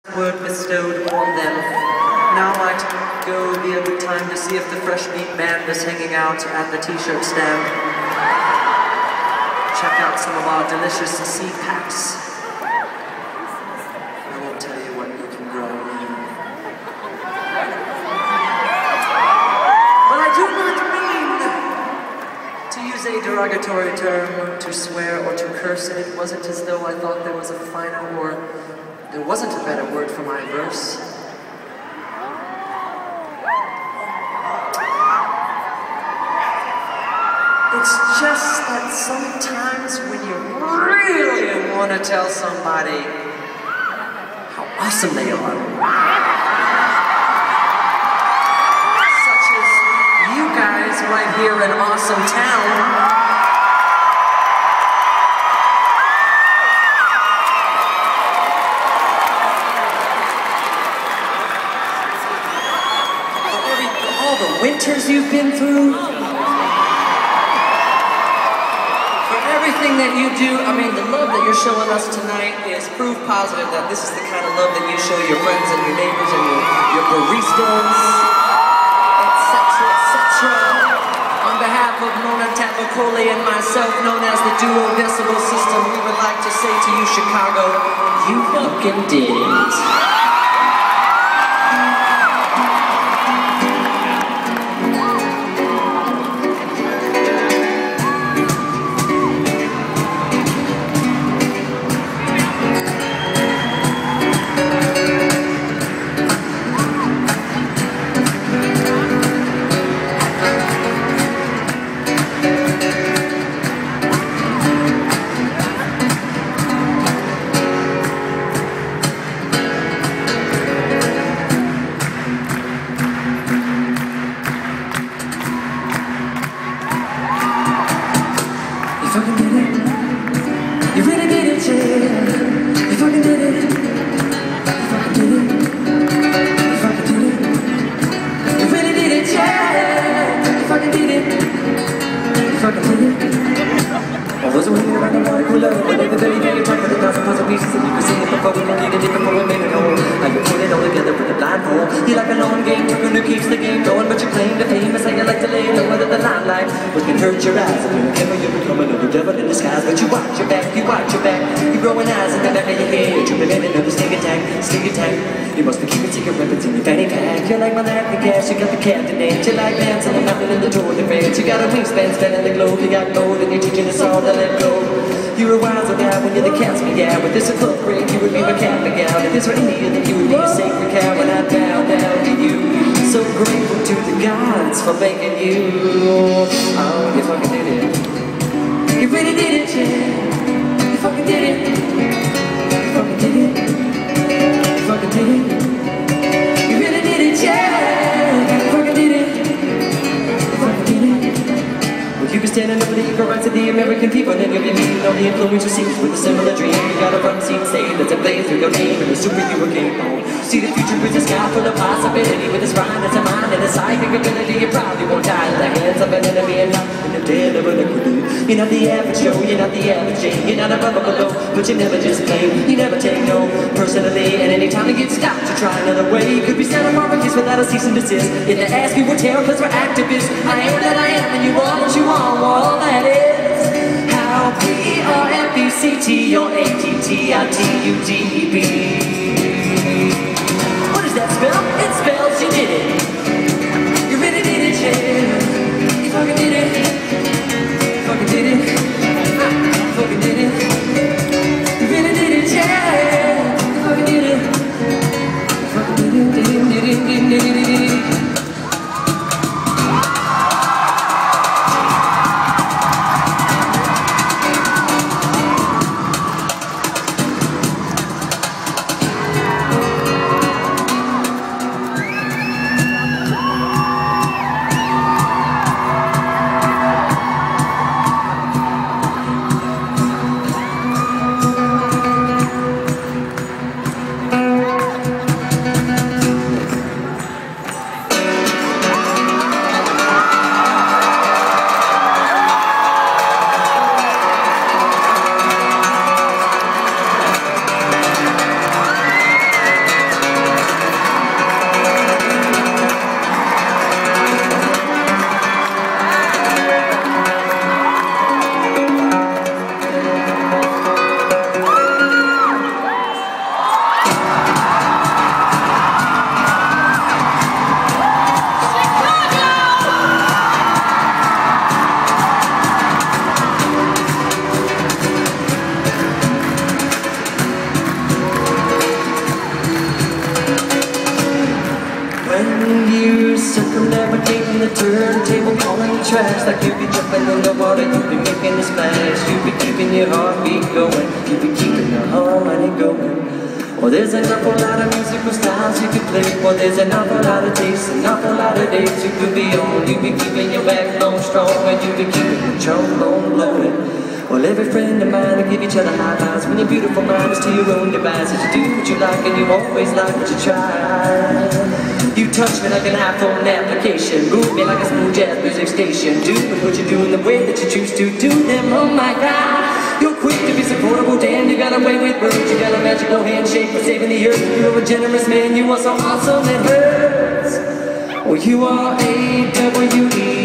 word bestowed upon them. Now might go be a good time to see if the Fresh Beat Band is hanging out at the t-shirt stand. Check out some of our delicious seed packs. I won't tell you what you can grow. But I do not mean to use a derogatory term, to swear or to curse, and it wasn't as though I thought there was a finer or there wasn't a better word for my verse. It's just that sometimes when you really want to tell somebody how awesome they are, such as you guys right here in Awesome Town, winters you've been through, for everything that you do. I mean, the love that you're showing us tonight is proof positive that this is the kind of love that you show your friends and your neighbors and your baristas, etc., etc. On behalf of Mona Tapacoli and myself, known as the Duo Decibel System, we would like to say to you, Chicago, you fucking did it. You like a long game, you're gonna keep the game going, but you claim to famous and you like to lay low under the limelight. What can hurt your eyes? And you're you become another devil in disguise, but you watch your back, you watch your back. You're growing eyes in the back of your head, you're living another sting attack, sting attack. You must be keeping secret weapons in your fanny pack. You're like my laughing gas, you got the captain edge. You like dancing and nothing in the door, the fence. You got a wingspan spanning the globe, you got gold and you're teaching us all to let go. You're a wiser guy when you're the cat's meow. With this a club break, you would be my cat meow. If this were India, then you would be a sacred cow. And I'd bow down to you. So grateful to the gods for making you. Oh, you fucking did it. You really did it, yeah. You fucking did it. You fucking did it. You fucking did it. You really did it, yeah. You fucking did it. You fucking did it. You be standing up for the equal rights of the American people, and you'll be meeting all the influential scenes with a similar dream. You got a front seat stage that's a blaze through your name, and a superhero game on. See the future is a sky full of possibility, with a spine that's a mind and a psychic ability. You probably won't die in the hands of an enemy and not in the dead of an equity. You're not the average Joe, you're not the average Jane, you're not above or below, but you never just claim. You never take no personally, and anytime you get stopped, you try another way. You could be Santa Barbara kiss without a cease and desist. If they ask you, we're terror, cause we're activists. I am that I am, and you are what you are. All that is how P-R-F-U-C-T or A-T-T-I-T-U-D-E-B. What does that spell? It spells you did it. You really did it, yeah. You fucking did it. You fucking did it. You fucking did it. You really did it, yeah. You fucking did it. You fucking did it, did it, did it, did it, did it. And you circumnavigating the turntable, calling the tracks like you be jumping in the water, you be making a splash, you be keeping your heartbeat going, you be keeping the harmony going. Well, there's an awful lot of musical styles you could play. Well, there's an awful lot of tastes, an awful lot of days you could be on. You be keeping your backbone strong, and you be keeping your trombone blowing. Well, every friend of mine will give each other high fives when your beautiful mind is to your own devices. You do what you like and you always like what you try. You touch me like an iPhone application, move me like a smooth jazz music station. Do what you do in the way that you choose to do them. Oh my God, you're quick to be supportable, damn. You got a way with words, you got a magical handshake for saving the earth. You're a generous man, you are so awesome it hurts. Well, you are AWE.